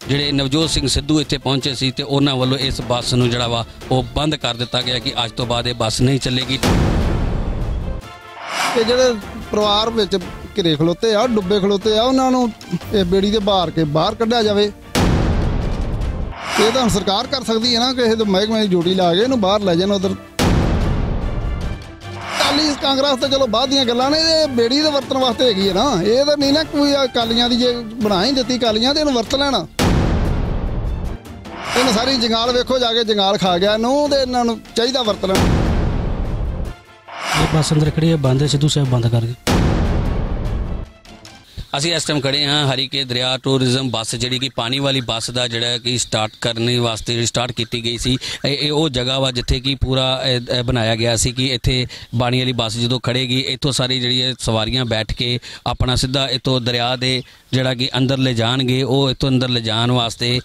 ਜਿਹੜੇ ਨਵਜੋਤ ਸਿੰਘ ਸਿੱਧੂ ਇੱਥੇ ਪਹੁੰਚੇ ਸੀ ਤੇ ਉਹਨਾਂ ਵੱਲੋਂ ਇਸ ਬੱਸ ਨੂੰ ਜਿਹੜਾ ਵਾ ਉਹ ਬੰਦ ਕਰ ਦਿੱਤਾ ਗਿਆ ਕਿ ਅੱਜ ਤੋਂ ਬਾਅਦ ਇਹ ਬੱਸ ਨਹੀਂ ਚੱਲੇਗੀ। ਤੇ ਜਿਹੜੇ ਪਰਿਵਾਰ ਵਿੱਚ ਘਿਰੇ ਖਲੋਤੇ ਆ, ਡੁੱਬੇ ਖਲੋਤੇ ਆ, ਉਹਨਾਂ ਨੂੰ ਇਹ ਬੇੜੀ ਦੇ ਬਾਹਰ ਕੱਢਿਆ ਜਾਵੇ। ਇਹ ਤਾਂ ਹੁਣ ਸਰਕਾਰ ਕਰ ਸਕਦੀ ਹੈ ਨਾ, ਕਿਸੇ ਦੇ ਮਹਿਕਮੇ ਦੀ ਡਿਊਟੀ ਲਾ ਕੇ ਇਹਨੂੰ ਬਾਹਰ ਲੈ ਜਾਣ। ਉਧਰ ਅਕਾਲੀ ਕਾਂਗਰਸ ਤਾਂ ਚਲੋ ਬਾਅਦ ਦੀਆਂ ਗੱਲਾਂ ਨੇ, ਇਹ ਬੇੜੀ ਦੇ ਵਰਤਣ ਵਾਸਤੇ ਹੈਗੀ ਹੈ ਨਾ। ਇਹ ਤਾਂ ਨਹੀਂ ਨਾ ਕੋਈ ਅਕਾਲੀਆਂ ਦੀ ਜੇ ਬਣਾ ਹੀ ਦਿੱਤੀ ਅਕਾਲੀਆਂ ਤੇ ਇਹਨੂੰ ਵਰਤ ਲੈਣਾ। ਇਹਨੂੰ ਸਾਰੀ ਜੰਗਾਲ ਵੇਖੋ ਜਾ ਕੇ, ਜੰਗਾਲ ਖਾ ਗਿਆ ਇਹਨੂੰ, ਤੇ ਇਹਨਾਂ ਨੂੰ ਚਾਹੀਦਾ ਵਰਤ ਲੈਣਾ। ਇਹ ਬੱਸ ਅੰਦਰ ਖੜੀ ਹੈ, ਬੰਦ ਹੈ, ਸਿੱਧੂ ਸਾਹਿਬ ਬੰਦ ਕਰ ਗਏ। ਅਸੀਂ ਇਸ ਟਾਈਮ ਖੜੇ ਹਾਂ ਹਰੀਕੇ ਦਰਿਆ ਟੂਰਿਜ਼ਮ ਬੱਸ ਜਿਹੜੀ ਕਿ ਪਾਣੀ ਵਾਲੀ ਬੱਸ ਦਾ ਜਿਹੜਾ ਕਿ ਸਟਾਰਟ ਕਰਨ ਵਾਸਤੇ ਜਿਹੜੀ ਸਟਾਰਟ ਕੀਤੀ ਗਈ ਸੀ। ਇਹ ਉਹ ਜਗ੍ਹਾ ਵਾ ਜਿੱਥੇ ਕਿ ਪੂਰਾ ਬਣਾਇਆ ਗਿਆ ਸੀ ਕਿ ਇੱਥੇ ਪਾਣੀ ਵਾਲੀ ਬੱਸ ਜਦੋਂ ਖੜੇਗੀ ਇੱਥੋਂ ਸਾਰੀ ਜਿਹੜੀ ਸਵਾਰੀਆਂ ਬੈਠ ਕੇ ਆਪਣਾ ਸਿੱਧਾ ਇੱਥੋਂ ਦਰਿਆ ਦੇ ਜਿਹੜਾ ਕਿ ਅੰਦਰ ਲੈ ਜਾਣਗੇ। ਉਹ ਇੱਥੋਂ ਅੰਦਰ ਲੈ ਜਾਣ ਵਾਸਤੇ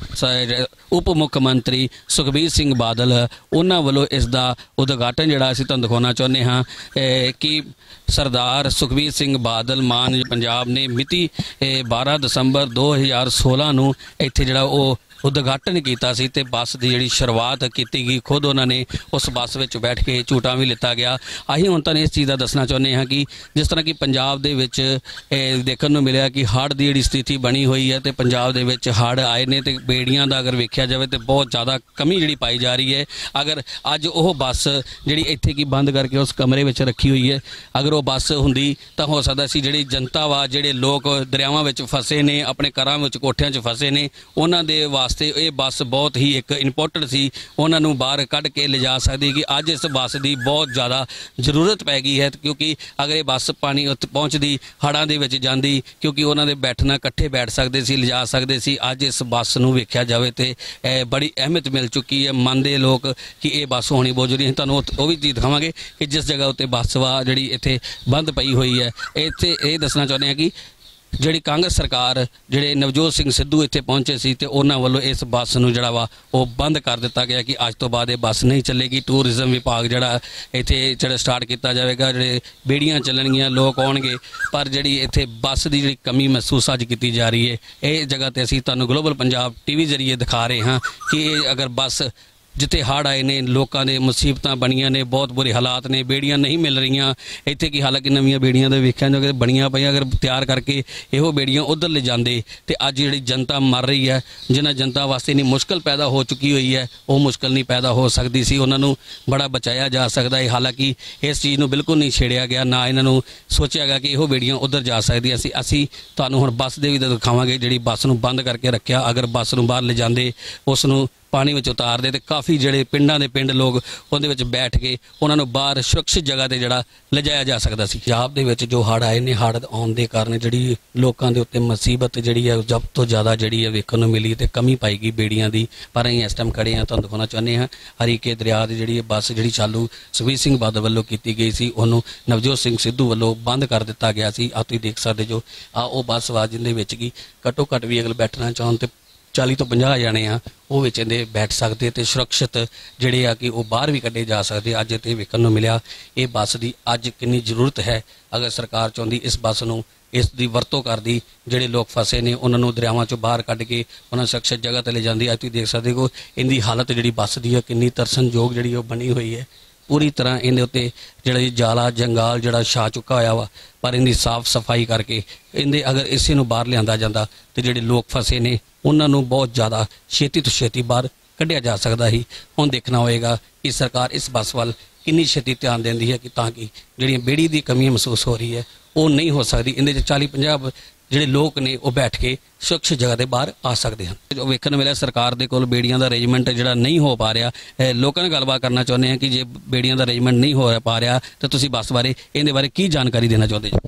ਉਪ ਮੁੱਖ ਮੰਤਰੀ ਸੁਖਬੀਰ ਸਿੰਘ ਬਾਦਲ ਉਹਨਾਂ ਵੱਲੋਂ ਇਸ ਦਾ ਉਦਘਾਟਨ ਜਿਹੜਾ ਅਸੀਂ ਤੁਹਾਨੂੰ ਦਿਖਾਉਣਾ ਚਾਹੁੰਦੇ ਹਾਂ ਕਿ ਸਰਦਾਰ ਸੁਖਬੀਰ ਸਿੰਘ ਬਾਦਲ ਮਾਨ ਪੰਜਾਬ ਨੇ ਮਿਤੀ 12 ਦਸੰਬਰ 2016 ਨੂੰ ਇੱਥੇ ਜਿਹੜਾ ਉਹ ਉਦਘਾਟਨ ਕੀਤਾ ਸੀ ਤੇ ਬੱਸ ਦੀ ਜਿਹੜੀ ਸ਼ੁਰੂਆਤ ਕੀਤੀ ਗਈ। ਖੁਦ ਉਹਨਾਂ ਨੇ ਉਸ ਬੱਸ ਵਿੱਚ ਬੈਠ ਕੇ ਝੂਟਾ ਵੀ ਲਿੱਤਾ ਗਿਆ। ਅਸੀਂ ਹੁਣ ਤਾਂ ਇਸ ਚੀਜ਼ ਦਾ ਦੱਸਣਾ ਚਾਹੁੰਦੇ ਹਾਂ ਕਿ ਜਿਸ ਤਰ੍ਹਾਂ ਕਿ ਪੰਜਾਬ ਦੇ ਵਿੱਚ ਦੇਖਣ ਨੂੰ ਮਿਲਿਆ ਕਿ ਹੜ੍ਹ ਦੀ ਜਿਹੜੀ ਸਥਿਤੀ ਬਣੀ ਹੋਈ ਹੈ ਤੇ ਪੰਜਾਬ ਦੇ ਵਿੱਚ ਹੜ੍ਹ ਆਏ ਨੇ ਤੇ ਬੇੜੀਆਂ ਦਾ ਅਗਰ ਵੇਖਿਆ ਜਾਵੇ ਤੇ ਬਹੁਤ ਜ਼ਿਆਦਾ ਕਮੀ ਜਿਹੜੀ ਪਾਈ ਜਾ ਰਹੀ ਹੈ। ਅਗਰ ਅੱਜ ਉਹ ਬੱਸ ਜਿਹੜੀ ਇੱਥੇ ਕੀ ਬੰਦ ਕਰਕੇ ਉਸ ਕਮਰੇ ਵਿੱਚ ਰੱਖੀ ਹੋਈ ਹੈ, ਅਗਰ ਉਹ ਬੱਸ ਹੁੰਦੀ ਤਾਂ ਹੋ ਸਕਦਾ ਸੀ ਜਿਹੜੀ ਜਨਤਾ ਵਾ, ਜਿਹੜੇ ਲੋਕ ਦਰਿਆਵਾਂ ਵਿੱਚ ਫਸੇ ਨੇ, ਆਪਣੇ ਘਰਾਂ ਵਿੱਚ ਕੋਠਿਆਂ 'ਚ ਫਸੇ ਨੇ, ਉਹਨਾਂ ਦੇ ਵਾਸਤੇ ਇਹ ਬੱਸ ਬਹੁਤ ਹੀ ਇੱਕ ਇੰਪੋਰਟੈਂਟ ਸੀ। ਉਹਨਾਂ ਨੂੰ ਬਾਹਰ ਕੱਢ ਕੇ ਲਿਜਾ ਸਕਦੀ ਕਿ ਅੱਜ ਇਸ ਬੱਸ ਦੀ ਬਹੁਤ ਜ਼ਿਆਦਾ ਜ਼ਰੂਰਤ ਪੈ ਗਈ ਹੈ, ਕਿਉਂਕਿ ਅਗਰ ਇਹ ਬੱਸ ਪਾਣੀ ਉੱਤੇ ਪਹੁੰਚਦੀ, ਹੜ੍ਹਾਂ ਦੇ ਵਿੱਚ ਜਾਂਦੀ, ਕਿਉਂਕਿ ਉਹਨਾਂ ਦੇ ਬੈਠਣਾ ਇਕੱਠੇ ਬੈਠ ਸਕਦੇ ਸੀ, ਲਿਜਾ ਸਕਦੇ ਸੀ। ਅੱਜ ਇਸ ਬੱਸ ਨੂੰ ਵੇਖਿਆ ਜਾਵੇ ਤੇ ਬੜੀ ਅਹਿਮੀਅਤ ਮਿਲ ਚੁੱਕੀ ਹੈ। ਮੰਨਦੇ ਲੋਕ ਕਿ ਇਹ ਬੱਸ ਹੋਣੀ ਬਹੁਤ ਜ਼ਰੂਰੀ ਹੈ। ਤੁਹਾਨੂੰ ਉਹ ਵੀ ਚੀਜ਼ ਦਿਖਾਵਾਂਗੇ ਕਿ ਜਿਸ ਜਗ੍ਹਾ ਉੱਤੇ ਬੱਸ ਵਾ ਜਿਹੜੀ ਇੱਥੇ ਬੰਦ ਪਈ ਹੋਈ ਹੈ। ਇੱਥੇ ਇਹ ਦੱਸਣਾ ਚਾਹੁੰਦੇ ਹਾਂ ਕਿ ਜਿਹੜੀ ਕਾਂਗਰਸ ਸਰਕਾਰ ਜਿਹੜੇ ਨਵਜੋਤ ਸਿੰਘ ਸਿੱਧੂ ਇੱਥੇ ਪਹੁੰਚੇ ਸੀ ਤੇ ਉਹਨਾਂ ਵੱਲੋਂ ਇਸ ਬੱਸ ਨੂੰ ਜਿਹੜਾ ਵਾ ਉਹ ਬੰਦ ਕਰ ਦਿੱਤਾ ਗਿਆ ਕਿ ਅੱਜ ਤੋਂ ਬਾਅਦ ਇਹ ਬੱਸ ਨਹੀਂ ਚੱਲੇਗੀ। ਟੂਰਿਜ਼ਮ ਵਿਭਾਗ ਜਿਹੜਾ ਇੱਥੇ ਸਟਾਰਟ ਕੀਤਾ ਜਾਵੇਗਾ, ਜਿਹੜੇ ਬੇੜੀਆਂ ਚੱਲਣਗੀਆਂ, ਲੋਕ ਆਉਣਗੇ, ਪਰ ਜਿਹੜੀ ਇੱਥੇ ਬੱਸ ਦੀ ਜਿਹੜੀ ਕਮੀ ਮਹਿਸੂਸ ਅੱਜ ਕੀਤੀ ਜਾ ਰਹੀ ਹੈ। ਇਹ ਜਗ੍ਹਾ ਤੇ ਅਸੀਂ ਤੁਹਾਨੂੰ ਗਲੋਬਲ ਪੰਜਾਬ TV ਜ਼ਰੀਏ ਦਿਖਾ ਰਹੇ ਹਾਂ ਕਿ ਇਹ ਅਗਰ ਬੱਸ ਜਿੱਥੇ ਹੜ੍ਹ ਆਏ ਨੇ, ਲੋਕਾਂ ਦੇ ਮੁਸੀਬਤਾਂ ਬਣੀਆਂ ਨੇ, ਬਹੁਤ ਬੁਰੇ ਹਾਲਾਤ ਨੇ, ਬੇੜੀਆਂ ਨਹੀਂ ਮਿਲ ਰਹੀਆਂ ਇੱਥੇ ਕਿ ਹਾਲਾਂਕਿ ਨਵੀਆਂ ਬੇੜੀਆਂ ਦੇ ਵੇਖਿਆ ਜੋ ਕਿ ਬਣੀਆਂ ਪਈਆਂ, ਅਗਰ ਤਿਆਰ ਕਰਕੇ ਇਹੋ ਬੇੜੀਆਂ ਉੱਧਰ ਲੈ ਜਾਂਦੇ ਤੇ ਅੱਜ ਜਿਹੜੀ ਜਨਤਾ ਮਰ ਰਹੀ ਹੈ, ਜਿਨ੍ਹਾਂ ਜਨਤਾ ਵਾਸਤੇ ਇੰਨੀ ਮੁਸ਼ਕਲ ਪੈਦਾ ਹੋ ਚੁੱਕੀ ਹੋਈ ਹੈ, ਉਹ ਮੁਸ਼ਕਲ ਨਹੀਂ ਪੈਦਾ ਹੋ ਸਕਦੀ ਸੀ। ਉਹਨਾਂ ਨੂੰ ਬੜਾ ਬਚਾਇਆ ਜਾ ਸਕਦਾ ਹੈ। ਹਾਲਾਂਕਿ ਇਸ ਚੀਜ਼ ਨੂੰ ਬਿਲਕੁਲ ਨਹੀਂ ਛੇੜਿਆ ਗਿਆ, ਨਾ ਇਹਨਾਂ ਨੂੰ ਸੋਚਿਆ ਗਿਆ ਕਿ ਇਹੋ ਬੇੜੀਆਂ ਉੱਧਰ ਜਾ ਸਕਦੀਆਂ ਸੀ। ਅਸੀਂ ਤੁਹਾਨੂੰ ਹੁਣ ਬੱਸ ਦੇ ਵੀ ਦਿਖਾਵਾਂਗੇ ਜਿਹੜੀ ਬੱਸ ਨੂੰ ਬੰਦ ਕਰਕੇ ਰੱਖਿਆ। ਅਗਰ ਬੱਸ ਨੂੰ ਬਾਹਰ ਲੈ ਜਾਂਦੇ, ਉਸ ਨੂੰ ਪਾਣੀ ਵਿੱਚ ਉਤਾਰਦੇ ਤੇ ਕਾਫੀ ਜਿਹੜੇ ਪਿੰਡਾਂ ਦੇ ਪਿੰਡ ਲੋਕ ਉਹਦੇ ਵਿੱਚ ਬੈਠ ਕੇ ਉਹਨਾਂ ਨੂੰ ਬਾਹਰ ਸੁਰੱਖਿਅਤ ਜਗ੍ਹਾ ਤੇ ਜਿਹੜਾ ਲਿਜਾਇਆ ਜਾ ਸਕਦਾ ਸੀ। ਪੰਜਾਬ ਦੇ ਵਿੱਚ ਜੋ ਹੜ੍ਹ ਆਏ ਨੇ, ਹੜ੍ਹ ਆਉਣ ਦੇ ਕਾਰਨ ਜਿਹੜੀ ਲੋਕਾਂ ਦੇ ਉੱਤੇ ਮੁਸੀਬਤ ਜਿਹੜੀ ਹੈ ਸਭ ਤੋਂ ਜ਼ਿਆਦਾ ਜਿਹੜੀ ਹੈ ਵੇਖਣ ਨੂੰ ਮਿਲੀ ਤੇ ਕਮੀ ਪਾਈ ਗਈ ਬੇੜੀਆਂ ਦੀ। ਪਰ ਅਸੀਂ ਇਸ ਟਾਈਮ ਖੜੇ ਹਾਂ, ਤੁਹਾਨੂੰ ਦਿਖਾਉਣਾ ਚਾਹੁੰਦੇ ਹਾਂ ਹਰੀਕੇ ਦਰਿਆ ਦੀ ਜਿਹੜੀ ਬੱਸ ਜਿਹੜੀ ਚਾਲੂ ਸੁਖਬੀਰ ਸਿੰਘ ਬਾਦਲ ਵੱਲੋਂ ਕੀਤੀ ਗਈ ਸੀ, ਉਹਨੂੰ ਨਵਜੋਤ ਸਿੰਘ ਸਿੱਧੂ ਵੱਲੋਂ ਬੰਦ ਕਰ ਦਿੱਤਾ ਗਿਆ ਸੀ। ਆਹ ਤੁਸੀਂ ਦੇਖ ਸਕਦੇ ਜੋ ਉਹ ਬੱਸ ਵਾ ਜਿਹਦੇ ਵਿੱਚ ਕੀ ਘੱਟੋ ਘੱਟ ਵੀ ਅਗਰ ਬੈਠਣਾ ਚਾਹੁਣ ਤੇ 40 ਤੋਂ 50 ਜਾਣੇ ਆ ਉਹ ਵਿੱਚ ਇਹਦੇ ਬੈਠ ਸਕਦੇ ਤੇ ਸੁਰੱਖਿਅਤ ਜਿਹੜੇ ਆ ਕਿ ਉਹ ਬਾਹਰ ਵੀ ਕੱਢੇ ਜਾ ਸਕਦੇ। ਅੱਜ ਤੇ ਵੇਖਣ ਨੂੰ ਮਿਲਿਆ ਇਹ ਬੱਸ ਦੀ ਅੱਜ ਕਿੰਨੀ ਜ਼ਰੂਰਤ ਹੈ। ਅਗਰ ਸਰਕਾਰ ਚਾਹੁੰਦੀ ਇਸ ਬੱਸ ਨੂੰ, ਇਸ ਦੀ ਵਰਤੋਂ ਕਰਦੀ, ਜਿਹੜੇ ਲੋਕ ਫਸੇ ਨੇ ਉਹਨਾਂ ਨੂੰ ਦਰਿਆਵਾਂ ਚੋਂ ਬਾਹਰ ਕੱਢ ਕੇ ਉਹਨਾਂ ਸੁਰੱਖਿਅਤ ਜਗ੍ਹਾ ਤੇ ਲੈ ਜਾਂਦੀ। ਅੱਜ ਤੁਸੀਂ ਦੇਖ ਸਕਦੇ ਹੋ ਇਹਦੀ ਹਾਲਤ ਜਿਹੜੀ ਬੱਸ ਦੀ ਹੈ ਕਿੰਨੀ ਤਰਸਨਯੋਗ ਜਿਹੜੀ ਉਹ ਬਣੀ ਹੋਈ ਹੈ। ਪੂਰੀ ਤਰ੍ਹਾਂ ਇਹਦੇ ਉੱਤੇ ਜਿਹੜਾ ਜਾਲਾ ਜੰਗਾਲ ਜਿਹੜਾ ਛਾ ਚੁੱਕਾ ਹੋਇਆ ਵਾ, ਪਰ ਇਹਦੀ ਸਾਫ਼ ਸਫਾਈ ਕਰਕੇ ਇਹਦੇ ਅਗਰ ਇਸੇ ਨੂੰ ਬਾਹਰ ਲਿਆਂਦਾ ਜਾਂਦਾ ਤੇ ਜਿਹੜੇ ਲੋਕ ਫਸੇ ਨੇ ਉਹਨਾਂ ਨੂੰ ਬਹੁਤ ਜ਼ਿਆਦਾ ਛੇਤੀ ਤੋਂ ਛੇਤੀ ਬਾਹਰ ਕੱਢਿਆ ਜਾ ਸਕਦਾ ਸੀ। ਹੁਣ ਦੇਖਣਾ ਹੋਏਗਾ ਕਿ ਸਰਕਾਰ ਇਸ ਬੱਸ ਵੱਲ ਕਿੰਨੀ ਛੇਤੀ ਧਿਆਨ ਦਿੰਦੀ ਹੈ ਕਿ ਤਾਂ ਕਿ ਜਿਹੜੀਆਂ ਬੇੜੀ ਦੀ ਕਮੀ ਮਹਿਸੂਸ ਹੋ ਰਹੀ ਹੈ ਉਹ ਨਹੀਂ ਹੋ ਸਕਦੀ। ਇਹਦੇ 'ਚ 40-50 ਜਿਹੜੇ ਲੋਕ ਨੇ ਉਹ ਬੈਠ ਕੇ ਸੁਰੱਖਿਅਤ ਜਗ੍ਹਾ ਤੇ ਬਾਹਰ ਆ ਸਕਦੇ ਹਨ। ਜੋ ਵੇਖਣ ਨੂੰ ਮਿਲਿਆ ਸਰਕਾਰ ਦੇ ਕੋਲ ਬੇੜੀਆਂ ਦਾ ਅਰੇਂਜਮੈਂਟ ਜਿਹੜਾ ਨਹੀਂ ਹੋ ਪਾ ਰਿਹਾ। ਲੋਕਾਂ ਨਾਲ ਗੱਲਬਾਤ ਕਰਨਾ ਚਾਹੁੰਦੇ ਹਾਂ ਕਿ ਜੇ ਬੇੜੀਆਂ ਦਾ ਅਰੇਂਜਮੈਂਟ ਨਹੀਂ ਹੋ ਪਾ ਰਿਹਾ ਤਾਂ ਤੁਸੀਂ ਬੱਸ ਬਾਰੇ ਇਹਦੇ ਬਾਰੇ ਕੀ ਜਾਣਕਾਰੀ ਦੇਣਾ ਚਾਹੁੰਦੇ ਜੀ?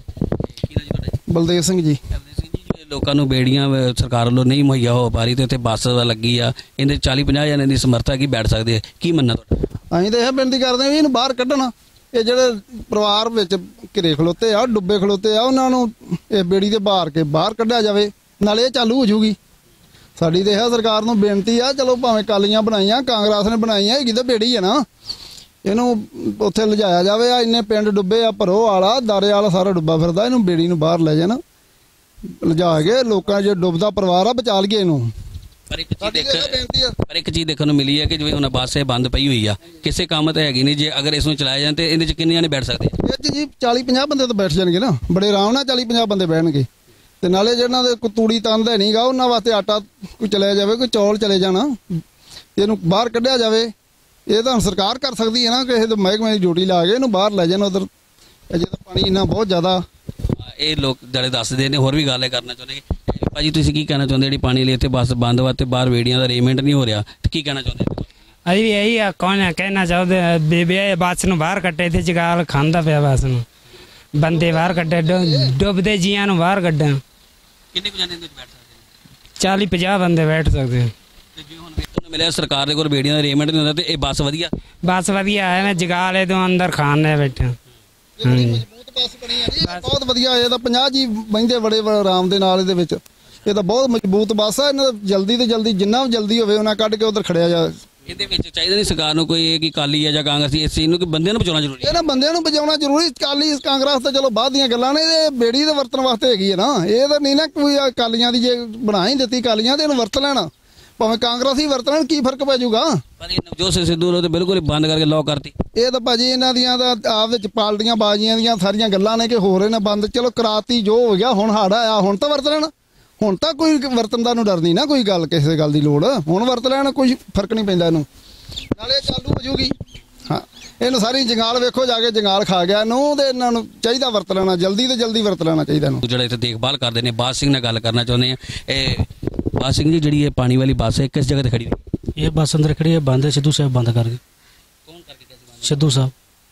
ਬਲਦੇਵ ਸਿੰਘ ਜੀ। ਲੋਕਾਂ ਨੂੰ ਬੇੜੀਆਂ ਸਰਕਾਰ ਵੱਲੋਂ ਨਹੀਂ ਮੁਹੱਈਆ ਹੋ ਪਾ ਰਹੀ ਤੇ ਇੱਥੇ ਬੱਸ ਲੱਗੀ ਆ, ਇਹਦੇ 40-50 ਜਣੇ ਦੀ ਸਮਰੱਥਾ ਕੀ ਬੈਠ ਸਕਦੇ ਆ, ਕੀ ਮੰਨਣਾ ਤੁਹਾਡਾ? ਅਸੀਂ ਤਾਂ ਇਹ ਬੇਨਤੀ ਕਰਦੇ ਹਾਂ ਵੀ ਇਹਨੂੰ ਬਾਹਰ ਕੱਢਣਾ। ਇਹ ਜਿਹੜੇ ਪਰਿਵਾਰ ਵਿੱਚ ਘਿਰੇ ਖਲੋਤੇ ਆ, ਡੁੱਬੇ ਖਲੋਤੇ ਆ, ਉਹਨਾਂ ਨੂੰ ਇਹ ਬੇੜੀ ਦੇ ਬਾਹਰ ਕੱਢਿਆ ਜਾਵੇ, ਨਾਲੇ ਇਹ ਚਾਲੂ ਹੋ ਜੂਗੀ। ਸਾਡੀ ਤਾਂ ਇਹ ਸਰਕਾਰ ਨੂੰ ਬੇਨਤੀ ਆ, ਚਲੋ ਭਾਵੇਂ ਕਾਲੀਆਂ ਬਣਾਈਆਂ, ਕਾਂਗਰਸ ਨੇ ਬਣਾਈਆਂ, ਹੈਗੀ ਤਾਂ ਬੇੜੀ ਹੈ ਨਾ, ਇਹਨੂੰ ਉੱਥੇ ਲਿਜਾਇਆ ਜਾਵੇ। ਆ ਇੰਨੇ ਪਿੰਡ ਡੁੱਬੇ ਆ, ਭਰੋ ਵਾਲਾ, ਦਾਰੇ ਵਾਲਾ ਸਾਰਾ ਡੁੱਬਾ ਫਿਰਦਾ, ਇਹਨੂੰ ਬੇੜੀ ਨੂੰ ਬਾਹਰ ਲੈ ਜਾਣਾ, ਲਿਜਾ ਕੇ ਲੋਕਾਂ ਜੇ ਡੁੱਬਦਾ ਪਰਿਵਾਰ ਆ ਬਚਾ ਲਈਏ ਇਹਨੂੰ। ਪਰ ਇੱਕ ਚੀਜ਼ ਸਾਡੀ ਤਾਂ ਇਹ ਬੇਨਤੀ ਆ। ਪਰ ਇੱਕ ਚੀਜ਼ ਦੇਖਣ ਨੂੰ ਮਿਲੀ ਹੈ ਕਿ ਜਿਵੇਂ ਹੁਣ ਬੱਸ ਇਹ ਬੰਦ ਪਈ ਹੋਈ ਆ, ਕਿਸੇ ਕੰਮ ਤੇ ਹੈਗੀ ਨਹੀਂ, ਜੇ ਅਗਰ ਇਸ ਨੂੰ ਚਲਾਇਆ ਜਾਏ ਤੇ ਇਹਦੇ 'ਚ ਕਿੰਨੇ ਜਣੇ ਬੈਠ ਸਕਦੇ ਆ? ਇਹ 'ਚ ਜੀ 40-50 ਬੰਦੇ ਤਾਂ ਬੈਠ ਜਾਣਗੇ ਨਾ, ਬੜੇ ਆਰਾਮ ਨਾਲ 40-50 ਬੰਦੇ ਬਹਿਣਗੇ। ਤੇ ਨਾਲੇ ਜਿਹਨਾਂ ਦੇ ਕੋਈ ਤੂੜੀ ਤੰਦ ਹੈ ਨਹੀਂਗਾ, ਉਹਨਾਂ ਵਾਸਤੇ ਆਟਾ ਕੋਈ ਚਲਿਆ ਜਾਵੇ, ਕੋਈ ਚੌਲ ਚਲੇ ਜਾਣਾ, ਇਹਨੂੰ ਬਾਹਰ ਕੱਢਿਆ ਜਾਵੇ। ਇਹ ਤਾਂ ਹੁਣ ਸਰਕਾਰ ਕਰ ਸਕਦੀ ਹੈ ਨਾ, ਕਿਸੇ ਦੇ ਮਹਿਕਮੇ ਦੀ ਡਿਊਟੀ ਲਾ ਕੇ ਇਹਨੂੰ ਬਾਹਰ ਲੈ ਜਾਣ ਉਧਰ। ਅਜੇ ਤਾਂ ਪਾਣੀ ਇੰਨਾ ਬਹੁਤ ਜ਼ਿਆਦਾ। ਇਹ ਲੋਕ ਜਿਹੜੇ ਦੱਸਦੇ ਨੇ, ਹੋਰ ਵੀ ਗੱਲ ਇਹ ਕਰਨਾ ਚਾਹੁੰਦੇ ਕਿ ਭਾਜੀ ਤੁਸੀਂ ਕੀ ਕਹਿਣਾ ਚਾਹੁੰਦੇ, ਜਿਹੜੀ ਪਾਣੀ ਲਈ ਇੱਥੇ ਬੱਸ ਬੰਦ ਵਾ ਤੇ ਬਾਹਰ ਵੇੜੀਆਂ ਦਾ ਅਰੇਂਜਮੈਂਟ ਨਹੀਂ ਹੋ ਰਿਹਾ, ਤੇ ਕੀ ਕਹਿਣਾ ਚਾਹੁੰਦੇ? ਅਸੀਂ ਵੀ ਇਹੀ ਆ ਕਹਿਣਾ ਚਾਹੁੰਦੇ ਬੇਬੇ ਬੱਸ ਨੂੰ ਬਾਹਰ ਕੱਢੇ ਤੇ ਜਗਾਲ ਖਾਂਦਾ ਪਿਆ ਬੱਸ ਨੂੰ, ਬੰਦੇ ਬਾਹਰ ਕੱਢੇ, ਡੁੱਬਦੇ ਜੀਆਂ ਨੂੰ ਬਾਹਰ ਕੱਢਣ। ਕਿੰਨੇ ਕੁ ਜਣੇ ਇਹਦੇ ਵਿੱਚ ਬੈਠ ਸਕਦੇ? 40-50 ਬੰਦੇ ਬੈਠ ਸਕਦੇ ਆ। ਤੇ ਜੇ ਹੁਣ ਵੇਖਣ ਨੂੰ ਮਿਲਿਆ ਸਰਕਾਰ ਦੇ ਕੋਲ ਵੇੜੀਆਂ ਦਾ ਅਰੇਂਜਮੈਂਟ ਨਹੀਂ ਹੁੰਦਾ, ਤੇ ਇਹ ਬੱਸ ਵਧੀਆ? ਬੱਸ ਵਧੀਆ ਹੈ ਨਾ, ਜਗਾਲੇ ਤੋਂ ਅੰਦਰ ਖਾਣ ਨੇ ਬੈਠੇ। ਹਾਂਜੀ ਮਜ਼ਬੂਤ ਬੱਸ ਬਣੀ ਆ ਜੀ, ਬਹੁਤ ਵਧੀਆ। ਇਹ ਤਾਂ 50 ਜੀ ਬਹਿੰਦੇ ਬੜੇ ਆਰਾਮ ਦੇ ਨਾਲ ਇਹਦੇ ਵਿੱਚ। ਇਹ ਤਾਂ ਬਹੁਤ ਮਜ਼ਬੂਤ ਬੱਸ ਆ। ਇਹਨਾਂ ਦਾ ਜਲਦੀ ਤੋਂ ਜਲਦੀ, ਜਿੰਨਾ ਜਲਦੀ ਹੋਵੇ ਉਹਨਾਂ ਕੱਢ ਕੇ ਉਧਰ ਖੜਿਆ ਜਾ। ਇਹਦੇ ਵਿੱਚ ਚਾਹੀਦਾ ਨਹੀਂ ਸਰਕਾਰ ਨੂੰ ਕੋਈ ਇਹ ਕਿ ਅਕਾਲੀ ਆ ਜਾਂ ਕਾਂਗਰਸੀ, ਇਸ ਚੀਜ਼ ਨੂੰ ਕਿ ਬੰਦਿਆਂ ਨੂੰ ਬਚਾਉਣਾ ਜ਼ਰੂਰੀ ਹੈ। ਇਹਨਾਂ ਬੰਦਿਆਂ ਨੂੰ ਬਚਾਉਣਾ ਜ਼ਰੂਰੀ। ਅਕਾਲੀ ਕਾਂਗਰਸ ਤਾਂ ਚਲੋ ਬਾਅਦ ਦੀਆਂ ਗੱਲਾਂ ਨੇ, ਇਹ ਬੇੜੀ ਦੇ ਵਰਤਣ ਵਾਸਤੇ ਹੈਗੀ ਹੈ ਨਾ। ਇਹ ਤਾਂ ਨਹੀਂ ਨਾ ਕੋਈ ਅਕਾਲੀਆਂ ਦੀ ਜੇ ਬਣਾ ਹੀ ਦਿੱਤੀ ਅਕਾਲੀਆਂ ਤੇ ਇਹਨੂੰ ਵਰਤ ਲੈਣਾ, ਭਾਵੇਂ ਕਾਂਗਰਸੀ ਵਰਤ ਲੈਣ, ਕੀ ਫਰਕ ਪੈ ਜਾਊਗਾ? ਪਰ ਇਹ ਨਵਜੋਤ ਸਿੰਘ ਸਿੱਧੂ ਨੇ ਤਾਂ ਬਿਲਕੁਲ ਹੀ ਬੰਦ ਕਰਕੇ ਲੌਕ ਕਰਤੀ। ਇਹ ਤਾਂ ਭਾਜੀ ਇਹਨਾਂ ਦੀਆਂ ਤਾਂ ਆਪ ਵਿੱਚ ਪਾਲਟੀਆਂ ਬਾਜ਼ੀਆਂ ਦੀਆਂ ਸਾਰੀਆਂ ਗੱਲਾਂ ਨੇ ਕਿ ਹੋਰ ਇਹਨਾਂ ਬੰਦ ਚਲੋ ਕਰਾਤੀ, ਜੋ ਹੋ ਗਿਆ। ਹੁਣ ਹੜ ਆਇਆ, ਹੁਣ ਤਾਂ ਵਰਤ ਲੈਣ। ਹੁਣ ਤਾਂ ਕੋਈ ਵਰਤਣ ਦਾ ਨੂੰ ਡਰ ਨਹੀਂ ਨਾ, ਕੋਈ ਗੱਲ ਕਿਸੇ ਗੱਲ ਦੀ ਲੋੜ। ਹੁਣ ਵਰਤ ਲੈਣ, ਕੋਈ ਫਰਕ ਨਹੀਂ ਪੈਂਦਾ ਇਹਨੂੰ। ਨਾਲੇ ਚਾਲੂ ਹੋ ਜੂਗੀ। ਹਾਂ, ਇਹਨੂੰ ਸਾਰੀ ਜੰਗਾਲ ਵੇਖੋ ਜਾ ਕੇ, ਜੰਗਾਲ ਖਾ ਗਿਆ ਇਹਨੂੰ। ਤੇ ਇਹਨਾਂ ਨੂੰ ਚਾਹੀਦਾ ਵਰਤ ਲੈਣਾ, ਜਲਦੀ ਤੋਂ ਜਲਦੀ ਵਰਤ ਲੈਣਾ ਚਾਹੀਦਾ ਇਹਨੂੰ। ਜਿਹੜਾ ਇੱਥੇ ਦੇਖਭਾਲ ਕਰਦੇ ਨੇ, ਬਾਜ ਸਿੰਘ ਨਾਲ ਗੱਲ ਕਰਨਾ ਚਾਹੁੰਦੇ ਆ। ਇਹ ਬਾਜ ਸਿੰਘ ਜੀ, ਜਿਹੜੀ ਇਹ ਪਾਣੀ ਵਾਲੀ ਬੱਸ ਹੈ ਕਿਸ ਜਗ੍ਹਾ ਤੇ ਖੜੀ ਹੋਈ? ਇਹ ਬੱਸ ਅੰਦਰ ਖੜੀ ਹੈ, ਬੰਦ ਹੈ, ਸਿੱਧੂ ਸਾਹਿਬ ਬੰਦ ਕਰ ਗਏ। ਕੌਣ ਕਰਕੇ ਗਿਆ ਸੀ? ਸਿੱਧੂ ਸਾਹਿਬ,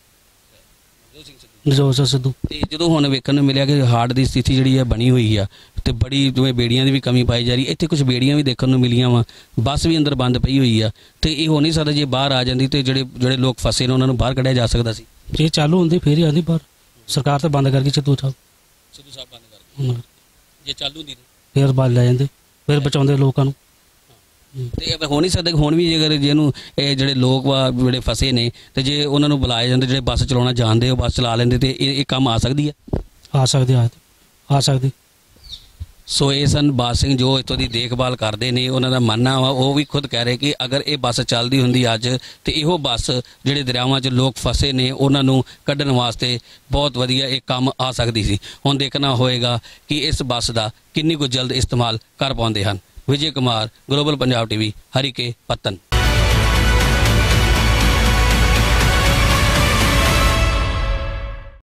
ਨਵਜੋਤ ਸਿੰਘ ਸਿੱਧੂ। ਤੇ ਜਦੋਂ ਹੁਣ ਵੇਖਣ ਨੂੰ ਮਿਲਿਆ ਕਿ ਹਾਰਟ ਦੀ ਸਥਿਤੀ ਜਿਹੜੀ ਹੈ ਬਣੀ ਹੋਈ ਆ, ਤੇ ਬੜੀ ਜਿਵੇਂ ਬੇੜੀਆਂ ਦੀ ਵੀ ਕਮੀ ਪਾਈ ਜਾ ਰਹੀ, ਇੱਥੇ ਕੁਝ ਬੇੜੀਆਂ ਵੀ ਦੇਖਣ ਨੂੰ ਮਿਲੀਆਂ ਵਾ, ਬੱਸ ਵੀ ਅੰਦਰ ਬੰਦ ਪਈ ਹੋਈ ਆ, ਤੇ ਇਹ ਹੋ ਨਹੀਂ ਸਕਦਾ ਜੇ ਬਾਹਰ ਆ ਜਾਂਦੀ ਤੇ ਜਿਹੜੇ ਲੋਕ ਫਸੇ ਨੇ ਉਹਨਾਂ ਨੂੰ ਬਾਹਰ ਕੱਢਿਆ ਜਾ ਸਕਦਾ ਸੀ। ਜੇ ਚਾਲੂ ਹੁੰਦੀ ਫੇਰ ਹੀ ਆਉਂਦੀ ਬਾਹਰ। ਸਰਕਾਰ ਤਾਂ ਬੰਦ ਕਰ ਗਈ ਸਿੱਧੂ ਸਾਹਿਬ। ਸਿੱਧੂ ਸਾਹਿਬ ਬੰਦ ਕਰ ਜੇ ਚਾਲੂ ਹੁੰਦੀ ਫੇਰ ਬਾਹਰ ਲੈ ਜਾਂਦੇ, ਫੇਰ ਬਚਾਉਂਦੇ ਲੋਕਾਂ ਨੂੰ। ਤੇ ਇਹ ਹੋ ਨਹੀਂ ਸਕਦਾ ਕਿ ਹੁਣ ਵੀ ਜੇਕਰ ਜਿਹਨੂੰ ਇਹ ਜਿਹੜੇ ਲੋਕ ਵਾ ਜਿਹੜੇ ਫਸੇ ਨੇ, ਤੇ ਜੇ ਉਹਨਾਂ ਨੂੰ ਬੁਲਾਏ ਜਾਂਦੇ, ਜਿਹੜੇ ਬੱਸ ਚਲਾਉਣਾ ਜਾਣਦੇ ਉਹ ਬੱਸ ਚਲਾ ਲੈਂਦੇ, ਤੇ ਇਹ ਕੰਮ ਆ ਸਕਦੀ ਹੈ? ਆ ਸਕਦੀ, ਆ ਸਕਦੀ। ਸੋ ਇਹ ਸਨ ਬਾਜ ਸਿੰਘ ਜੋ ਇੱਥੋਂ ਦੀ ਦੇਖਭਾਲ ਕਰਦੇ ਨੇ। ਉਹਨਾਂ ਦਾ ਮੰਨਣਾ ਵਾ, ਉਹ ਵੀ ਖੁਦ ਕਹਿ ਰਹੇ ਕਿ ਅਗਰ ਇਹ ਬੱਸ ਚੱਲਦੀ ਹੁੰਦੀ ਅੱਜ, ਤੇ ਇਹੋ ਬੱਸ ਜਿਹੜੇ ਦਰਿਆਵਾਂ 'ਚ ਲੋਕ ਫਸੇ ਨੇ ਉਹਨਾਂ ਨੂੰ ਕੱਢਣ ਵਾਸਤੇ ਬਹੁਤ ਵਧੀਆ ਇਹ ਕੰਮ ਆ ਸਕਦੀ ਸੀ। ਹੁਣ ਦੇਖਣਾ ਹੋਏਗਾ ਕਿ ਇਸ ਬੱਸ ਦਾ ਕਿੰਨੀ ਕੁ ਜਲਦ ਇਸਤੇਮਾਲ ਕਰ ਪਾਉਂਦੇ ਹਨ। ਵਿਜੇ ਕੁਮਾਰ, ਗਲੋਬਲ ਪੰਜਾਬ ਟੀਵੀ, ਹਰੀਕੇ ਪੱਤਨ।